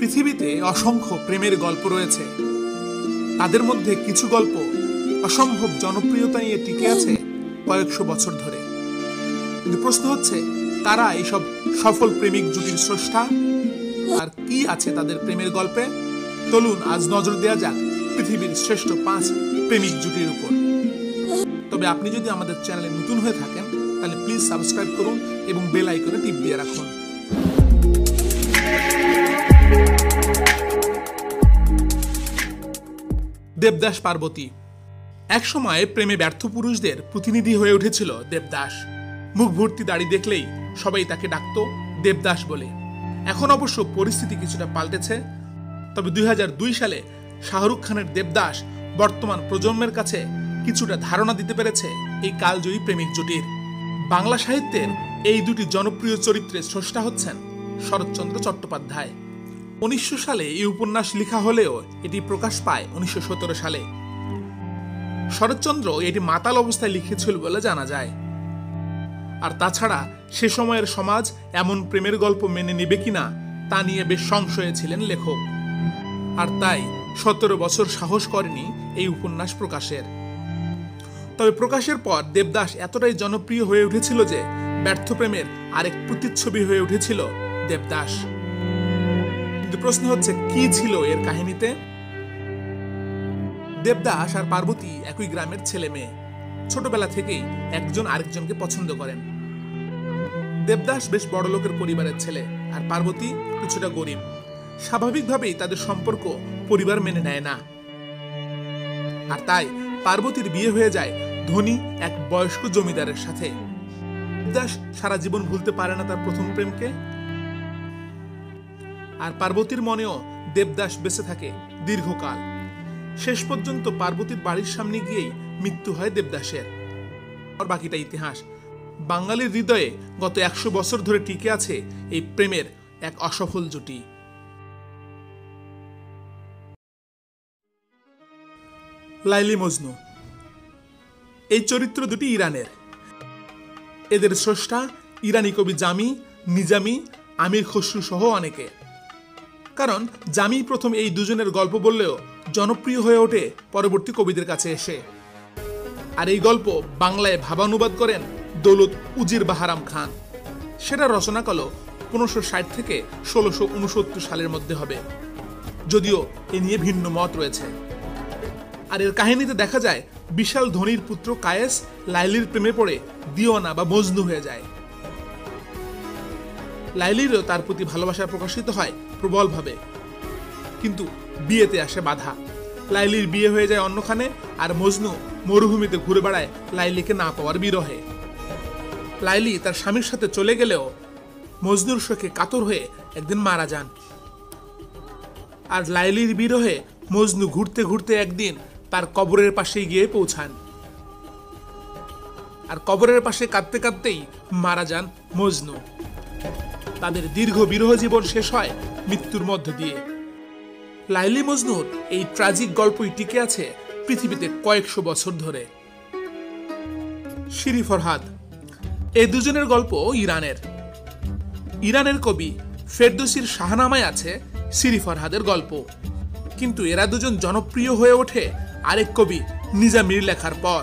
পৃথিবীতে অসংখ্য প্রেমের গল্প রয়েছে। তাদের মধ্যে কিছু গল্প অসম্ভব জনপ্রিয়তা নিয়ে টিকে আছে কয়েকশো বছর ধরে। কিন্তু প্রশ্ন হচ্ছে, কারা এইসব সফল প্রেমিক জুটির স্রষ্টা, আর কি আছে তাদের প্রেমের গল্পে? চলুন আজ নজর দেওয়া যাক পৃথিবীর শ্রেষ্ঠ 5 প্রেমিক জুটির উপর। তবে আপনি যদি আমাদের চ্যানেলে নতুন হয়ে থাকেন তাহলে প্লিজ সাবস্ক্রাইব করুন এবং বেল আইকনে টিপ দিয়ে রাখুন। দেবদাস পার্বতী। একসময় প্রেমে ব্যর্থ পুরুষদের প্রতিনিধি হয়ে উঠেছিল দেবদাস। মুখ ভর্তি দাড়ি দেখলেই সবাই তাকে ডাকতো দেবদাস বলে। এখন অবশ্য পরিস্থিতি কিছুটা পাল্টেছে। তবে 2002 সালে শাহরুখ খানের দেবদাস বর্তমান প্রজন্মের কাছে কিছুটা ধারণা দিতে পেরেছে এই কালজয়ী প্রেমিক জুটির। বাংলা সাহিত্যের এই দুটি জনপ্রিয় চরিত্রের স্রষ্টা হচ্ছেন শরৎচন্দ্র চট্টোপাধ্যায়। 1900 সালে এই উপন্যাস লেখা হলেও এটি প্রকাশ পায় 1917 সালে। শরৎচন্দ্র এটি মাতাল অবস্থায় লিখেছিল বলে জানা যায়। আর তাছাড়া সে সময়ের সমাজ এমন প্রেমের গল্প মেনে নেবে কিনা তা নিয়ে বেশ সংশয়ে ছিলেন লেখক। আর তাই 17 বছর সাহস করেনি এই উপন্যাস প্রকাশের। তবে প্রকাশের পর দেবদাস এতটাই জনপ্রিয় হয়ে উঠেছিল যে ব্যর্থ প্রেমের আরেক প্রতিচ্ছবি হয়ে উঠেছিল দেবদাস। কিন্তু প্রশ্ন হচ্ছে, কি ছিল এর কাহিনীতে? দেবদাস আর পার্বতী একই গ্রামের ছেলে মেয়ে। ছোটবেলা থেকেই একজন আরেকজনকে পছন্দ করেন। দেবদাস বেশ বড় লোকের পরিবারের ছেলে, আর পার্বতী কিছুটা গরিব। স্বাভাবিকভাবেই তাদের সম্পর্ক পরিবার মেনে নেয় না। আর তাই পার্বতীর বিয়ে হয়ে যায় ধনী এক বয়স্ক জমিদারের সাথে। দেবদাস সারা জীবন ভুলতে পারে না তার প্রথম প্রেমকে। আর পার্বতীর মনেও দেবদাস বেঁচে থাকে দীর্ঘকাল। শেষ পর্যন্ত পার্বতীর বাড়ির সামনে গিয়েই মৃত্যু হয় দেবদাসের। আর বাকিটা ইতিহাস। বাঙালির হৃদয়ে গত 100 বছর ধরে টিকে আছে এই প্রেমের এক অসফল জুটি। লাইলি মজনু। এই চরিত্র দুটি ইরানের। এদের স্রষ্টা ইরানি কবি জামি, নিজামি, আমির খসরু সহ অনেকে। কারণ জামি প্রথম এই দুজনের গল্প বললেও জনপ্রিয় হয়ে ওঠে পরবর্তী কবিদের কাছে এসে। আর এই গল্প বাংলায় ভাবানুবাদ করেন দৌলত উজির বাহারাম খান। সেটা রচনা কাল 1560 থেকে 1669 সালের মধ্যে হবে, যদিও এ নিয়ে ভিন্ন মত রয়েছে। আর এর কাহিনীতে দেখা যায় বিশাল ধনীর পুত্র কায়েস লাইলির প্রেমে পড়ে দিওয়ানা বা মজনু হয়ে যায়। লাইলিরও তার প্রতি ভালোবাসা প্রকাশিত হয় প্রবলভাবে, কিন্তু বিয়েতে আসে বাধা। লাইলির বিয়ে হয়ে যায় অন্যখানে, আর মজনু মরুভূমিতে ঘুরে বেড়ায় লাইলিকে না পাওয়ার বিরহে। লাইলি তার স্বামীর সাথে চলে গেলেও মজনুর শোকে কাতর হয়ে একদিন মারা যান। আর লাইলির বিরহে মজনু ঘুরতে ঘুরতে একদিন তার কবরের পাশে গিয়ে পৌঁছান। আর কবরের পাশে কাঁদতে কাঁদতেই মারা যান মজনু। তাদের দীর্ঘ বিরহ জীবন শেষ হয় মৃত্যুর মধ্য দিয়ে। লাইলি মজনুর এই ট্র্যাজিক গল্পই টিকে আছে পৃথিবীতে কয়েকশো বছর ধরে। শিরি ফরহাদ। এই দুজনের গল্প ইরানের। ইরানের কবি ফেরদৌসির শাহনামায় আছে শিরি ফরহাদের গল্প। কিন্তু এরা দুজন জনপ্রিয় হয়ে ওঠে আরেক কবি নিজামীর লেখার পর।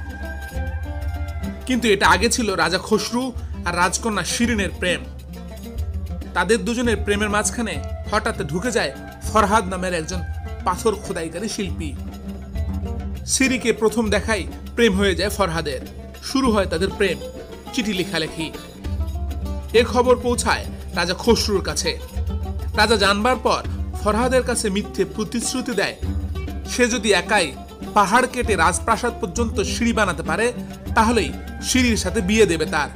কিন্তু এটা আগে ছিল রাজা খসরু আর রাজকন্যা শিরিনের প্রেম। তাদের দুজনের প্রেমের মাঝখানে হঠাৎ ঢুকে যায় ফরহাদ নামের একজন পাথর খোদাইকারী শিল্পী। শিরিকে প্রথম দেখাই প্রেম হয়ে যায় ফরহাদের। শুরু হয় তাদের প্রেম, চিঠি লেখালেখি। এ খবর পৌঁছায় রাজা খসরুর কাছে। রাজা জানবার পর ফরহাদের কাছে মিথ্যে প্রতিশ্রুতি দেয়, সে যদি একাই পাহাড় কেটে রাজপ্রাসাদ পর্যন্ত সিঁড়ি বানাতে পারে তাহলেই শিরির সাথে বিয়ে দেবে তার।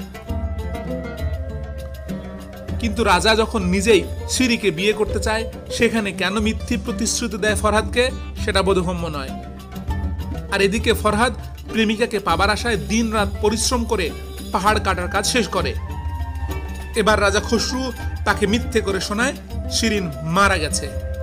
কিন্তু রাজা যখন নিজেই শিরিকে বিয়ে করতে চায়, সেখানে কেন মিথ্যে প্রতিশ্রুতি দেয় ফরহাদকে সেটা বোধগম্য নয়। আর এদিকে ফরহাদ প্রেমিকাকে পাবার আশায় দিন রাত পরিশ্রম করে পাহাড় কাটার কাজ শেষ করে। এবার রাজা খসরু তাকে মিথ্যে করে শোনায় শিরিন মারা গেছে।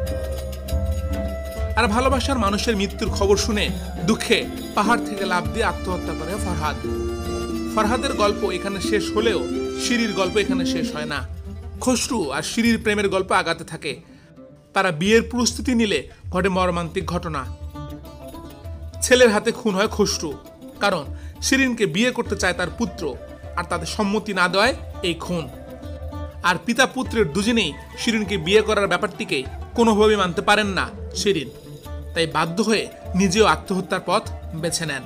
আর ভালোবাসার মানুষের মৃত্যুর খবর শুনে দুঃখে পাহাড় থেকে লাফ দিয়ে আত্মহত্যা করে ফরহাদ। ফরহাদের গল্প এখানে শেষ হলেও শিরির গল্প এখানে শেষ হয় না। খসরু আর শিরির প্রেমের গল্প আগাতে থাকে। তারা বিয়ের প্রস্তুতি নিলে ঘটে মর্মান্তিক ঘটনা। ছেলের হাতে খুন হয় খসরু, কারণ শিরিনকে বিয়ে করতে চায় তার পুত্র, আর তাদের সম্মতি না দেওয়ায় এই খুন। আর পিতা পুত্রের দুজনেই শিরিনকে বিয়ে করার ব্যাপারটিকে কোনোভাবেই মানতে পারেন না শিরিন, তাই বাধ্য হয়ে নিজেও আত্মহত্যার পথ বেছে নেন।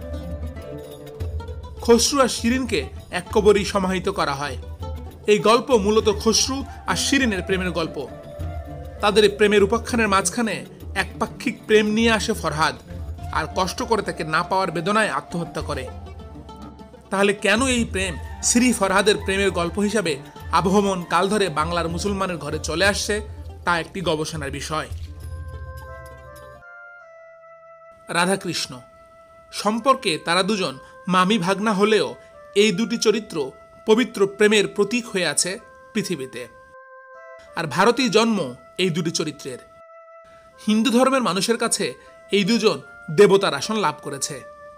খসরু আর শিরিনকে এক কবরেই সমাহিত করা হয়। এই গল্প মূলত খসরু আর শিরিনের প্রেমের গল্প। তাদের এই প্রেমের উপাখ্যানের মাঝখানে একপাক্ষিক প্রেম নিয়ে আসে ফরহাদ, আর কষ্ট করে তাকে না পাওয়ার বেদনায় আত্মহত্যা করে। তাহলে কেন এই প্রেম শ্রী ফরহাদের প্রেমের গল্প হিসাবে আবহমান কাল ধরে বাংলার মুসলমানের ঘরে চলে আসছে, তা একটি গবেষণার বিষয়। রাধাকৃষ্ণ সম্পর্কে তারা দুজন মামি ভাগ্না হলেও এই দুটি চরিত্র পবিত্র প্রেমের প্রতীক হয়ে আছে পৃথিবীতে। আর ভারতীয় জন্ম এই দুটি চরিত্রের। হিন্দু ধর্মের মানুষের কাছে এই দুজন দেবতার আসন লাভ করেছে।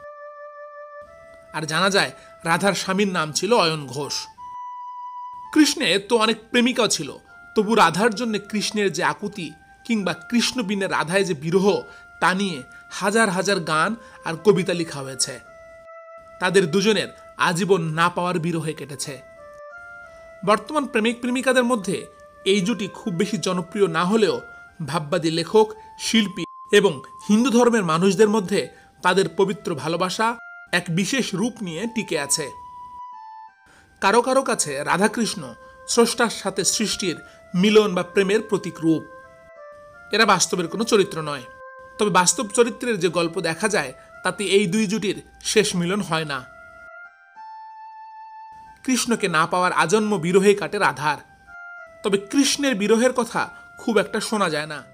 আর জানা যায় রাধার স্বামীর নাম ছিল অয়ন ঘোষ। কৃষ্ণের তো অনেক প্রেমিকাও ছিল, তবু রাধার জন্য কৃষ্ণের যে আকুতি কিংবা কৃষ্ণ বিনে রাধায় যে বিরহ, তা নিয়ে হাজার হাজার গান আর কবিতা লেখা হয়েছে। তাদের দুজনের আজীবন না পাওয়ার বিরহে কেটেছে। বর্তমান প্রেমিক প্রেমিকাদের মধ্যে এই জুটি খুব বেশি জনপ্রিয় না হলেও ভাববাদী লেখক, শিল্পী এবং হিন্দু ধর্মের মানুষদের মধ্যে তাদের পবিত্র ভালোবাসা এক বিশেষ রূপ নিয়ে টিকে আছে। কারো কারো কাছে রাধাকৃষ্ণ স্রষ্টার সাথে সৃষ্টির মিলন বা প্রেমের প্রতীক রূপ। এরা বাস্তবের কোনো চরিত্র নয়, তবে বাস্তব চরিত্রের যে গল্প দেখা যায় তাতে এই দুই জুটির শেষ মিলন হয় না। কৃষ্ণকে না পাওয়ার আজন্ম বিরহে কাটে রাধার, তবে কৃষ্ণের বিরহের কথা খুব একটা শোনা যায় না।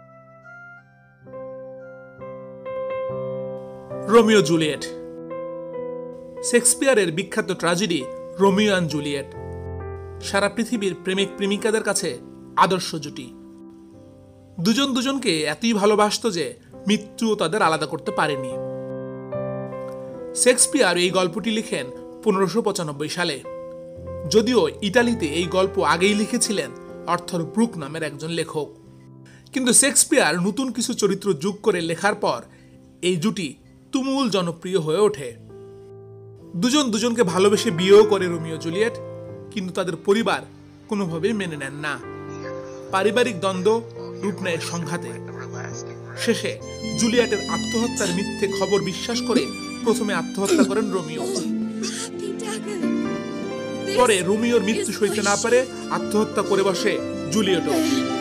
রোমিও জুলিয়েট শেক্সপিয়ারের বিখ্যাত ট্র্যাজেডি রোমিও অ্যান্ড জুলিয়েট সারা পৃথিবীর প্রেমিক প্রেমিকাদের কাছে আদর্শ জুটি। দুজন দুজনকে এতই ভালোবাসত যে মৃত্যুও তাদের আলাদা করতে পারেনি। শেক্সপিয়ার এই গল্পটি লিখেন 1595 সালে, যদিও ইতালিতে এই গল্প আগেই লিখেছিলেন আর্থার ব্রুক নামের একজন লেখক। কিন্তু শেক্সপিয়ার নতুন কিছু চরিত্র যোগ করে লেখার পর এই জুটি তুমুল জনপ্রিয় হয়ে ওঠে। দুজন দুজনকে ভালোবেসে বিয়েও করে রোমিও জুলিয়েট, কিন্তু তাদের পরিবার কোনোভাবেই মেনে নেন না। পারিবারিক দ্বন্দ্ব রূপ নেয় সংঘাতে। শেষে জুলিয়েটের আত্মহত্যার মিথ্যে খবর বিশ্বাস করে প্রথমে আত্মহত্যা করেন রোমিও। পরে রোমিওর মৃত্যু সইতে না পারে আত্মহত্যা করে বসে জুলিয়েটও।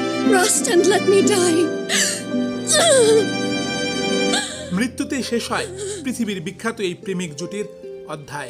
মৃত্যুতেই শেষ হয় পৃথিবীর বিখ্যাত এই প্রেমিক জুটির অধ্যায়।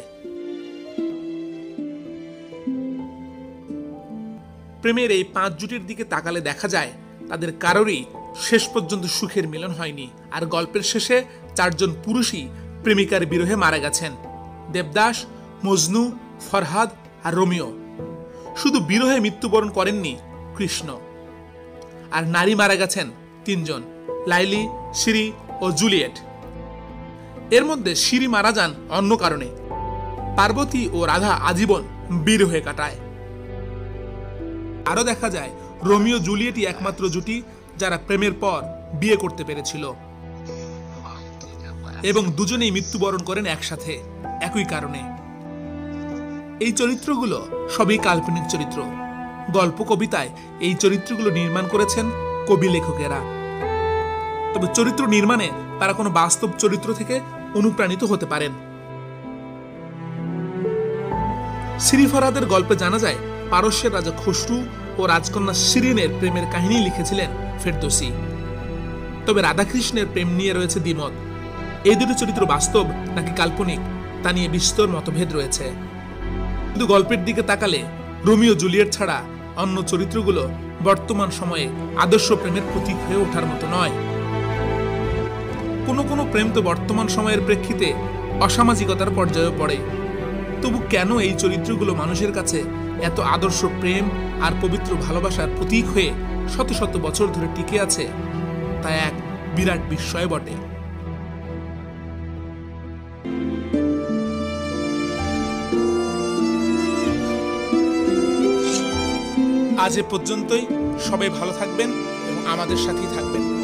প্রেমের এই 5 জুটির দিকে তাকালে দেখা যায় তাদের কারোরই শেষ পর্যন্ত সুখের মিলন হয়নি। আর গল্পের শেষে 4 জন পুরুষই প্রেমিকার বিরহে মারা গেছেন: দেবদাস, মজনু, ফরহাদ আর রোমিও। শুধু বিরহে মৃত্যুবরণ করেননি কৃষ্ণ। আর নারী মারা গেছেন 3 জন: লাইলি, শ্রী ও জুলিয়েট। এর মধ্যে শ্রী মারা যান অন্য কারণে। পার্বতী ও রাধা আজীবন বিরহে কাটায়। আরো দেখা যায় রোমিও জুলিয়েটই একমাত্র জুটি যারা প্রেমের পর বিয়ে করতে পেরেছিল, এবং দুজনেই মৃত্যুবরণ করেন একসাথে একই কারণে। এই চরিত্রগুলো সবই কাল্পনিক চরিত্র। গল্প কবিতায় এই চরিত্রগুলো নির্মাণ করেছেন কবি লেখকেরা, তবে চরিত্র নির্মাণে তারা কোনো বাস্তব চরিত্র থেকে অনুপ্রাণিত হতে পারেন। শ্রী ফরহাদের গল্পে জানা যায় পারস্যের রাজা খসরু ও রাজকন্যা শিরিনের প্রেমের কাহিনী লিখেছিলেন ফেরদৌসী। তবে রাধাকৃষ্ণের প্রেম নিয়ে রয়েছে দ্বিমত। এই দুটি চরিত্র বাস্তব নাকি কাল্পনিক তা নিয়ে বিস্তর মতভেদ রয়েছে। কিন্তু গল্পের দিকে তাকালে রোমিও জুলিয়েট ছাড়া অন্য চরিত্রগুলো বর্তমান সময়ে আদর্শ প্রেমের প্রতীক হয়ে ওঠার মতো নয়। কোনো কোনো প্রেম তো বর্তমান সময়ের প্রেক্ষিতে অসামাজিকতার পর্যায়ে পড়ে। তবু কেন এই চরিত্রগুলো মানুষের কাছে এত আদর্শ প্রেম আর পবিত্র ভালোবাসার প্রতীক হয়ে শত শত বছর ধরে টিকে আছে, তা এক বিরাট বিস্ময় বটে। আজ এ পর্যন্তই। সবাই ভালো থাকবেন এবং আমাদের সাথেই থাকবেন।